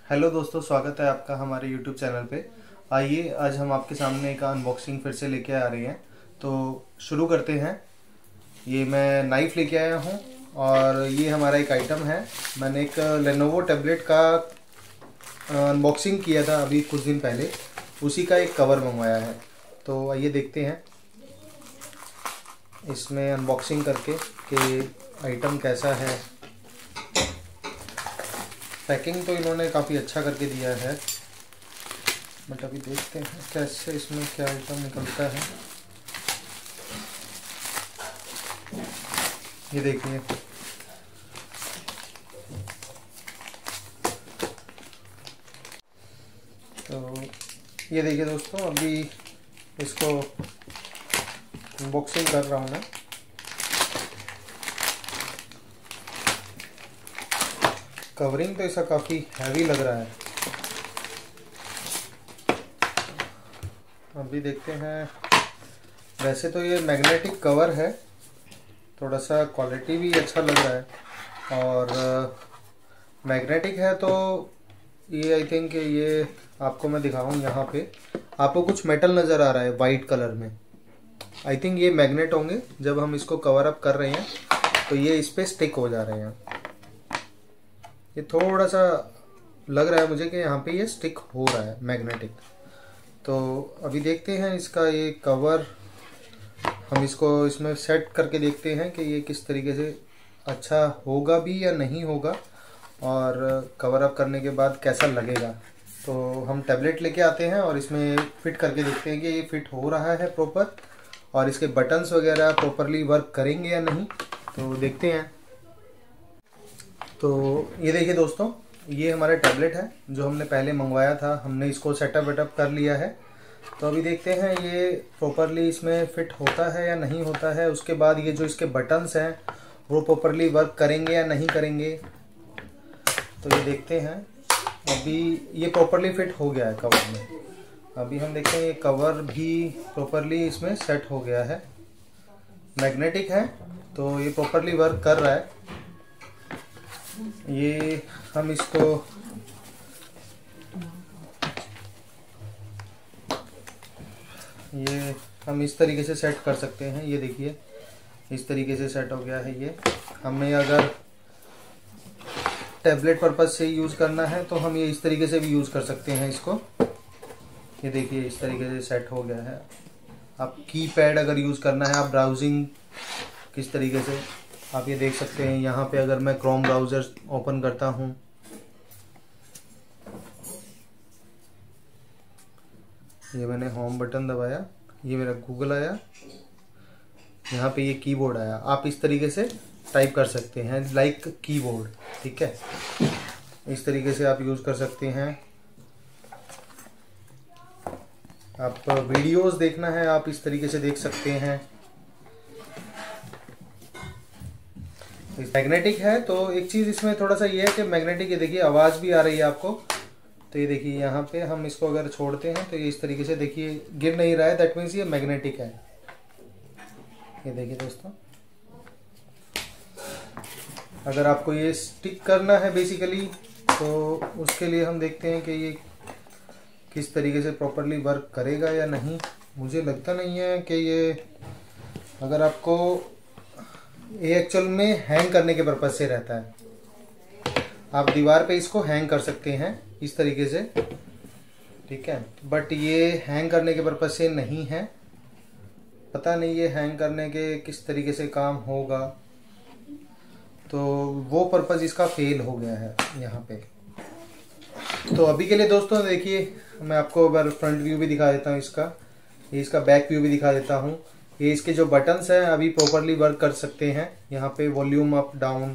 Hello दोस्तों, स्वागत है आपका हमारे यूट्यूब चैनल पे। आइए आज हम आपके सामने एक अनबॉक्सिंग फिर से लेके आ रहे हैं, तो शुरू करते हैं। ये मैं नाइफ़ लेके आया हूँ और ये हमारा एक आइटम है। मैंने एक लेनोवो टैबलेट का अनबॉक्सिंग किया था अभी कुछ दिन पहले, उसी का एक कवर मंगवाया है। तो आइए देखते हैं इसमें अनबॉक्सिंग करके कि आइटम कैसा है। पैकिंग तो इन्होंने काफ़ी अच्छा करके दिया है, बट अभी देखते हैं कैसे इसमें क्या आइटम निकलता है। ये देखिए, तो ये देखिए दोस्तों, अभी इसको अनबॉक्सिंग कर रहा हूँ मैं। कवरिंग तो इसका काफ़ी हैवी लग रहा है। अभी देखते हैं। वैसे तो ये मैग्नेटिक कवर है, थोड़ा सा क्वालिटी भी अच्छा लग रहा है और मैग्नेटिक है। तो ये आई थिंक ये आपको मैं दिखाऊँ, यहाँ पे आपको कुछ मेटल नज़र आ रहा है वाइट कलर में। आई थिंक ये मैग्नेट होंगे। जब हम इसको कवर अप कर रहे हैं तो ये इस पर स्टिक हो जा रहे हैं। ये थोड़ा सा लग रहा है मुझे कि यहाँ पे ये स्टिक हो रहा है मैग्नेटिक। तो अभी देखते हैं इसका ये कवर, हम इसको इसमें सेट करके देखते हैं कि ये किस तरीके से अच्छा होगा भी या नहीं होगा, और कवर अप करने के बाद कैसा लगेगा। तो हम टैबलेट लेके आते हैं और इसमें फिट करके देखते हैं कि ये फिट हो रहा है प्रॉपर, और इसके बटन्स वगैरह प्रॉपरली वर्क करेंगे या नहीं। तो देखते हैं। तो ये देखिए दोस्तों, ये हमारा टैबलेट है जो हमने पहले मंगवाया था। हमने इसको सेटअप वेटअप कर लिया है। तो अभी देखते हैं ये प्रॉपरली इसमें फिट होता है या नहीं होता है। उसके बाद ये जो इसके बटन्स हैं वो प्रॉपरली वर्क करेंगे या नहीं करेंगे, तो ये देखते हैं। अभी ये प्रॉपरली फिट हो गया है कवर में। अभी हम देखते हैं ये कवर भी प्रॉपरली इसमें सेट हो गया है। मैग्नेटिक है तो ये प्रॉपरली वर्क कर रहा है। ये हम इसको इस तरीके से सेट कर सकते हैं। ये देखिए, इस तरीके से सेट हो गया है। ये हमें अगर टैबलेट पर्पज से यूज़ करना है तो हम ये इस तरीके से भी यूज़ कर सकते हैं इसको। ये देखिए, इस तरीके से सेट हो गया है। आप कीपैड अगर यूज़ करना है, आप ब्राउजिंग किस तरीके से आप ये देख सकते हैं। यहाँ पे अगर मैं क्रोम ब्राउज़र ओपन करता हूँ, ये मैंने होम बटन दबाया, ये मेरा गूगल आया, यहाँ पे ये कीबोर्ड आया। आप इस तरीके से टाइप कर सकते हैं लाइक कीबोर्ड, ठीक है। इस तरीके से आप यूज़ कर सकते हैं। आप वीडियोस देखना है, आप इस तरीके से देख सकते हैं। मैग्नेटिक है तो एक चीज़ इसमें थोड़ा सा ये है कि मैग्नेटिक, ये देखिए आवाज़ भी आ रही है आपको। तो ये देखिए, यहाँ पे हम इसको अगर छोड़ते हैं तो ये इस तरीके से देखिए गिर नहीं रहा है। दैट मीन्स ये मैग्नेटिक है। ये देखिए दोस्तों, अगर आपको ये स्टिक करना है बेसिकली, तो उसके लिए हम देखते हैं कि ये किस तरीके से प्रॉपरली वर्क करेगा या नहीं। मुझे लगता नहीं है कि ये, अगर आपको ये एक्चुअल में हैंग करने के पर्पज से रहता है, आप दीवार पे इसको हैंग कर सकते हैं इस तरीके से, ठीक है। बट ये हैंग करने के पर्पज से नहीं है। पता नहीं ये हैंग करने के किस तरीके से काम होगा, तो वो पर्पज इसका फेल हो गया है यहाँ पे। तो अभी के लिए दोस्तों देखिए, मैं आपको एक बार फ्रंट व्यू भी दिखा देता हूँ इसका, ये इसका बैक व्यू भी दिखा देता हूँ। ये इसके जो बटन्स हैं अभी प्रॉपरली वर्क कर सकते हैं। यहाँ पे वॉल्यूम अप डाउन,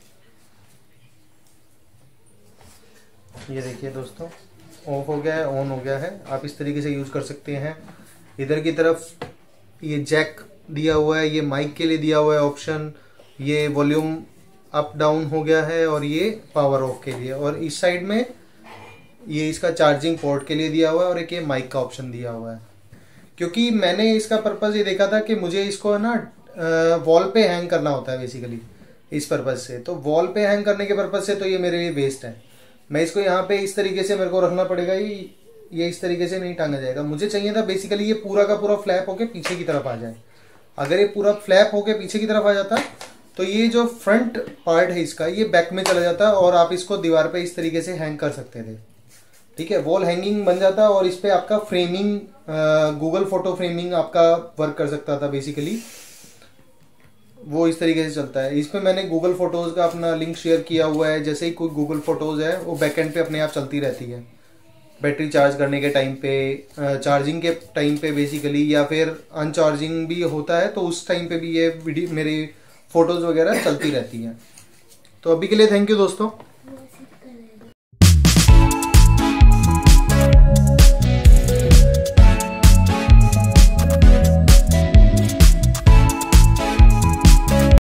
ये देखिए दोस्तों, ऑफ हो गया है, ऑन हो गया है। आप इस तरीके से यूज़ कर सकते हैं। इधर की तरफ ये जैक दिया हुआ है, ये माइक के लिए दिया हुआ है ऑप्शन। ये वॉल्यूम अप डाउन हो गया है और ये पावर ऑफ के लिए। और इस साइड में ये इसका चार्जिंग पोर्ट के लिए दिया हुआ है और एक ये माइक का ऑप्शन दिया हुआ है। क्योंकि मैंने इसका पर्पज़ ये देखा था कि मुझे इसको ना वॉल पे हैंग करना होता है बेसिकली, इस पर्पज़ से। तो वॉल पे हैंग करने के पर्पज़ से तो ये मेरे लिए वेस्ट है। मैं इसको यहाँ पे इस तरीके से मेरे को रखना पड़ेगा, ये इस तरीके से नहीं टांगा जाएगा। मुझे चाहिए था बेसिकली ये पूरा का पूरा फ्लैप होके पीछे की तरफ आ जाए। अगर ये पूरा फ्लैप होके पीछे की तरफ आ जाता तो ये जो फ्रंट पार्ट है इसका ये बैक में चला जाता और आप इसको दीवार पे इस तरीके से हैंग कर सकते थे। ठीक है, वॉल हैंगिंग बन जाता और इस पे आपका फ्रेमिंग, गूगल फोटो फ्रेमिंग आपका वर्क कर सकता था बेसिकली। वो इस तरीके से चलता है। इस पे मैंने गूगल फोटोज का अपना लिंक शेयर किया हुआ है। जैसे ही कोई गूगल फोटोज है वो बैकएंड पे अपने आप चलती रहती है, बैटरी चार्ज करने के टाइम पे, चार्जिंग के टाइम पे बेसिकली, या फिर अनचार्जिंग भी होता है तो उस टाइम पे भी ये वीडियो मेरी फोटोज वगैरह चलती रहती हैं। तो अभी के लिए थैंक यू दोस्तों।